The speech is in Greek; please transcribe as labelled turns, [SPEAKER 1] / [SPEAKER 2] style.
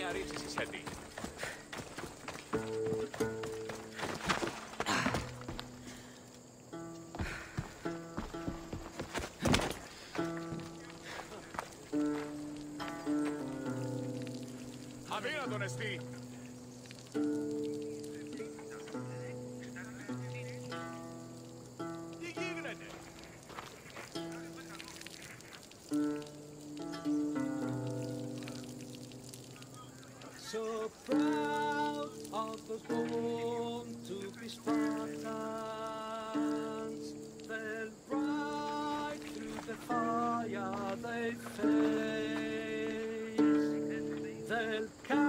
[SPEAKER 1] μια ρήξη στη Σέτη. Αδύνατον εστί. Τι γίνεται?
[SPEAKER 2] So proud of the born to be Spartans, they'll ride through the fire they face, they'll